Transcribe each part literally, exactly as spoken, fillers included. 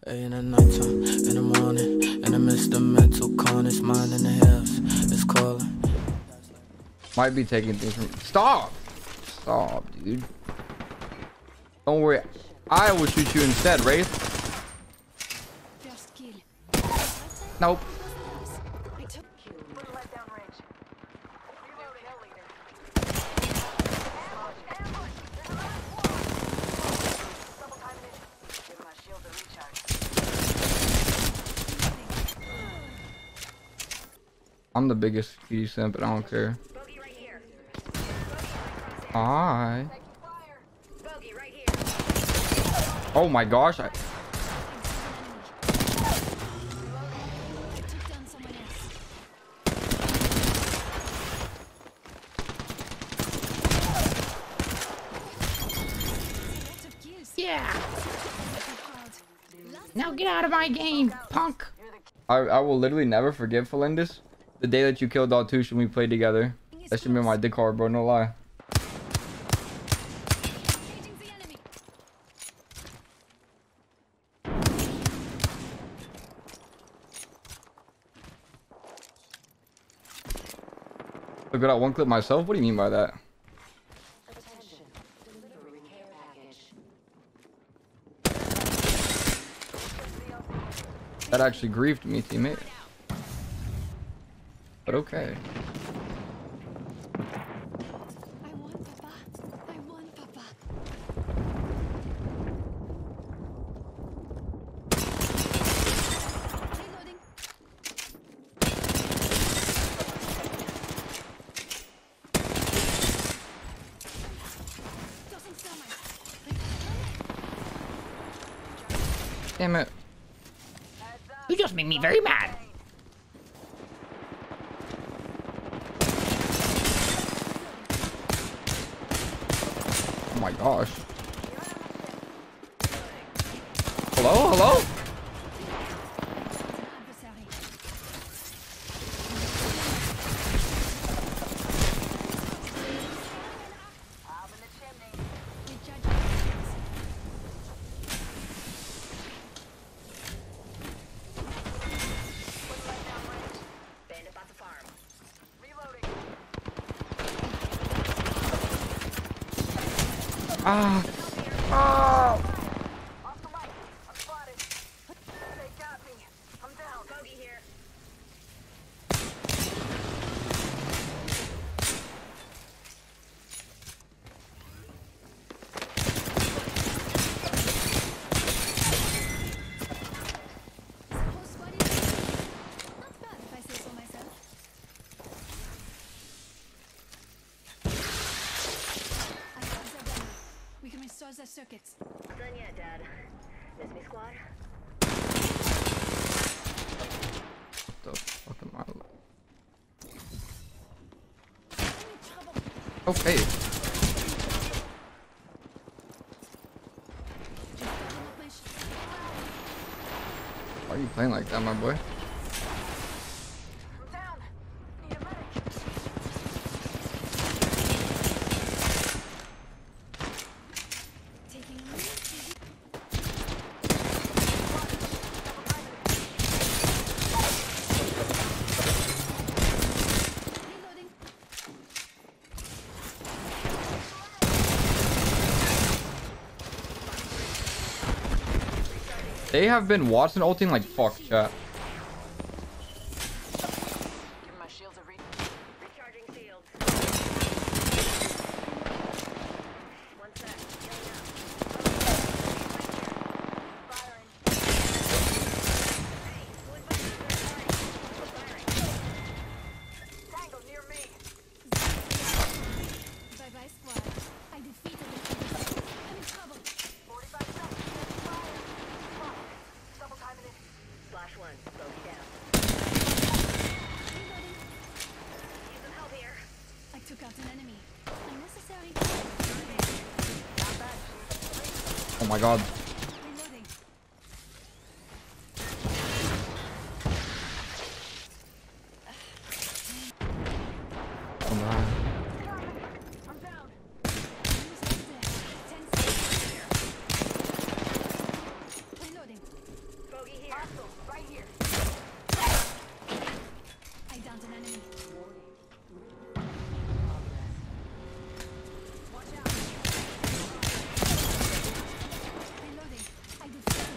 In the nighttime, in the morning, in the midst of mental corners, mind in the hills, it's calling. Might be taking things from. Stop! Stop, dude. Don't worry. I will shoot you instead, Wraith. Nope. I'm the biggest Q simp, but I don't care. Hi. Oh my gosh. I... Yeah. Now get out of my game, punk. I, I will literally never forget, Felindus, the day that you killed Daltush when we played together. That should be my dick hard, bro. No lie. Look at that one clip myself. What do you mean by that? That actually grieved me, teammate. But okay. I want Papa. I want Papa. Reloading. Tossing thermite. Damn it. You just made me very mad. Oh my gosh. Hello? Hello? Ah. Ah. Off the mic. I'm spotted. They got me. I'm down. Bogey here. Not bad if I say so myself. We can restore the circuits. Done yet, Dad. Miss me, squad? What the fuck am I? Okay. Why are you playing like that, my boy? I'm down. Need a medic. Taking a reloading. They have been Wattson ulting like fuck, chat. Give my shields a read. Recharging shields. One sec. Healing up. Firing. Hey, who invited you to firing? Tango near me. Bye bye, squad. I defeated them. I'm in trouble. forty-five seconds. Fire. Fuck. Double timing it. Slash one. Bogey down. Reloading. Need some help here. I took out an enemy. Unnecessary. Not bad. Oh my god. Reloading. Come on. I'm down. Ten seconds. Reloading. Hostile, right here. I downed an enemy. Watch out. Reloading. I defeated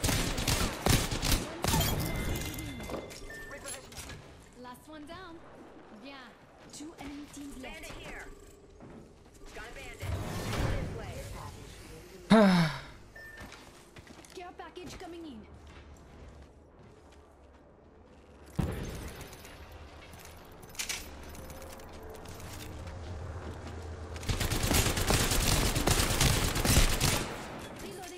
Repositioning. last one down. Bien. Two enemy teams left. Bandit here. Got a bandit. This way. Care package coming in. Reloading.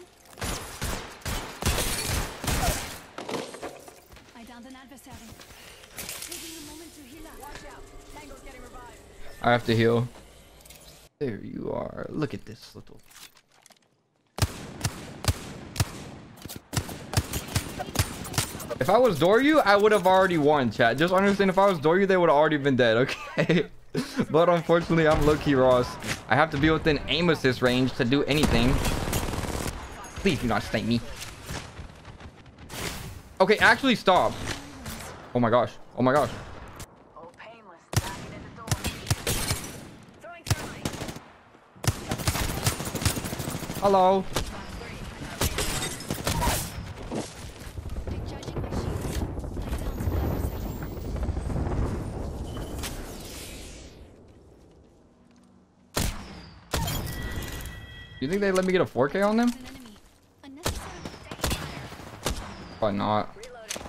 I downed an adversary. Taking a moment to heal up. Watch out. Tango's getting revived. I have to heal. There you are. Look at this little. If I was Doryu, I would have already won, chat. Just understand, if I was Doryu, they would have already been dead, okay? But unfortunately, I'm low-key Ross. I have to be within aim assist range to do anything. Please do not snipe me. Okay, actually stop. Oh my gosh. Oh my gosh. Oh, painless. Knocking at the door. Throwing thermite. Hello. Recharging my shields. I downed an adversary. You think they let me get a four K on them? An enemy. Unnecessary. Probably not. Reloading.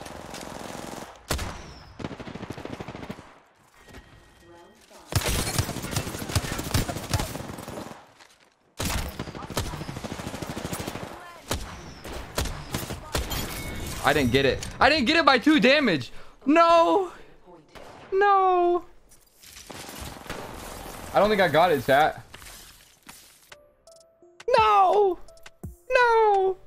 I didn't get it. I didn't get it by two damage. No. No. I don't think I got it, chat. No. No.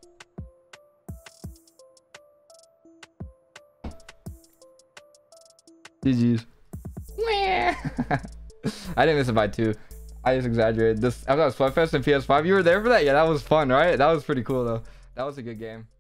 G G's. I didn't miss it by two. I just exaggerated. This I was at Splatfest and P S five. You were there for that? Yeah, that was fun, right? That was pretty cool though. That was a good game.